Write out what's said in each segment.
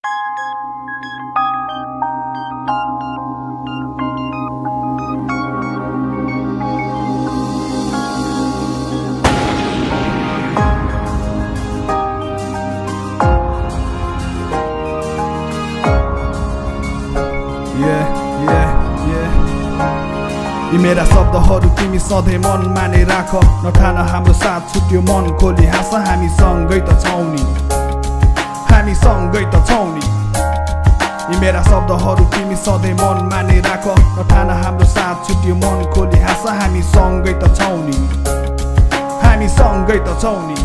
यी मेरा शब्दहरू तिमी सधैँ मन माने राख नठान हाम्रो साथ छुट्यो मन खोली हाँस हामी सँगै त छौं नि हामी सँगै त छौं नि यी मेरा शब्दहरू तिमी सधैँ मन माने राख नठान हाम्रो साथ छुट्यो मन खोली हाँस हामी सँगै त छौं नि हामी सँगै त छौं नि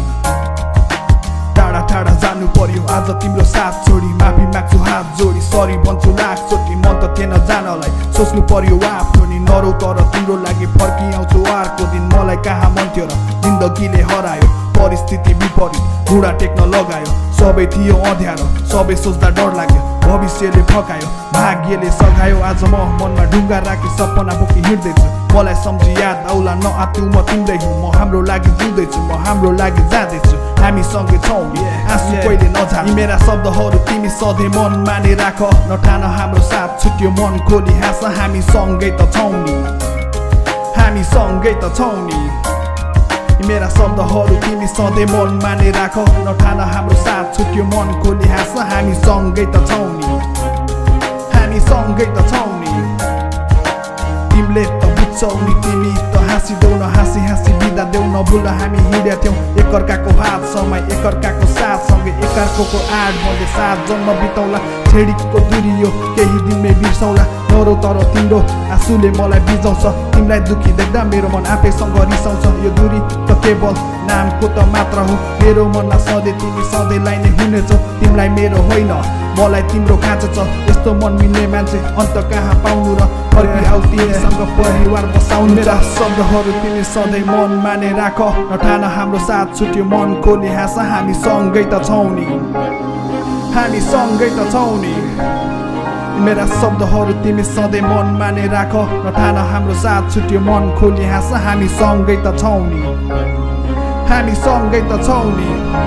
टाढा टाढा जानु पर्यो आज तिम्रो साथ छोडी माफी माग्छु हात जोडी सरी भन्छु लाख चोटी मन त थिएन जानलाई सोच्नु पर्यो आफ्नो नि नरौ तर तिम्रो लागि फर्किआउँछु अर्को दिन मलाई कहाँ मन थियो र जिन्दगीले हरायो परिस्थिति विपरीत घुँडा टेक्न लगायो सबै थियो अँध्यारो सबै सोच्दा डर लाग्यो भविष्यले फकायो भाग्यले सघायो आज म मनमा ढुङ्गा राखी सपना बोकी हिँड्दैछु मलाई सम्झी याद आउला नआत्यौ म तिम्रै हुँ म हाम्रो लागि जिउँदैछु म हाम्रो लागि जाँदैछु हामी सँगै छौं आँसु कहिले नझाल यी मेरा शब्दहरू तिमी सधैँ मन माने राख नठान हाम्रो साथ छुट्यो मन खोली हाँस हामी सँगै त छौं नि हामी सँगै त छौं नि यी मेरा शब्दहरू तिमी सधैँ मन माने राख नठान हाम्रो साथ छुट्यो मन खोली हाँस हामी सँगै त छौं नि हामी सँगै त छौं नि तिमीले त बुझ्छौ नि तिमी त हाँसिदेऊ न हाँसी हाँसी बिदा देऊ न भुल हामी हिँडेका थियौँ एकअर्काको हात समय एकअर्काको साथ सँगै एकअर्काको आड भन्दै साथ जन्म बिताउला छेडीको दूरी यो केही दिनमै बिर्सौला नरौ तर तिम्रो आँसुले मलाई बिजाउँछ तिमीलाई दुखी देख्दा मेरो मन आफैसँग रिसाउँछ यो दूरी त केवल नामको त मात्र हो मेरो मनमा सधैँ तिमी सधैँलाई नै हुनेछौ तिमीलाई मेरो होइन मलाई तिम्रो खाँचो छ यस्तो मन मिल्ने मान्छे अन्त कहाँ पाउनु र फर्की आऊ तिमीसँग परिवार बसाउनु मेरा शब्दहरू तिमी सधैँ मन माने राख नठान हाम्रो साथ छुट्यो मन खोली हाँस हामी सँगै त छौं नि हामी सँगै त छौं नि मेरा शब्दहरू तिमी सधैँ मन माने राख नठान हाम्रो साथ छुट्यो मन खोली हाँस हामी सँगै त छौं नि हामी सँगै त छौं नि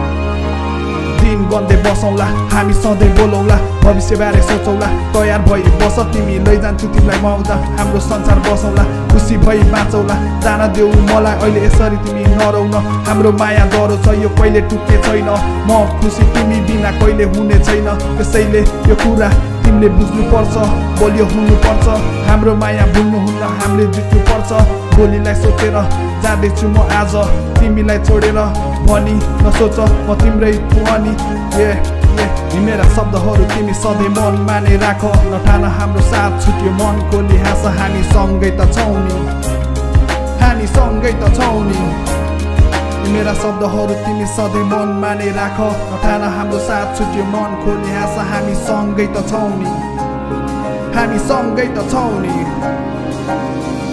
दिन गन्दै बसौँला हामी सधैँ बोलौँला भविष्यबारे सोचौँला तयार भई बस तिमी लैजान्छु तिमीलाई म आउँदा हाम्रो संसार बसौँला खुसी भई बाँचौँला जान देऊ मलाई अहिले यसरी तिमी नरौ न हाम्रो माया डरो छ यो कहिले टुक्ने छैन म खुसी तिमी बिना कहिले हुने छैन त्यसैले यो कुरा तिमीले बुझ्नुपर्छ बलियो हुनुपर्छ हाम्रो माया भुल्नुहुन्न हामीले जित्नुपर्छ भोलिलाई सोचेर जाँदैछु म आज तिमीलाई छोडेर भनी नसोच म तिम्रै अनि यी मेरा शब्दहरू तिमी सधैँ मन माने राख नठान हाम्रो साथ छुट्यो मन खोली हाँस हामी सँगै त छौं नि हामी सँगै त छौं नि यी मेरा शब्दहरू तिमी सधैँ मन माने राख नठान हाम्रो साथ छुट्यो मन खोली हाँस हामी सँगै त छौं नि हामी सँगै त छौं नि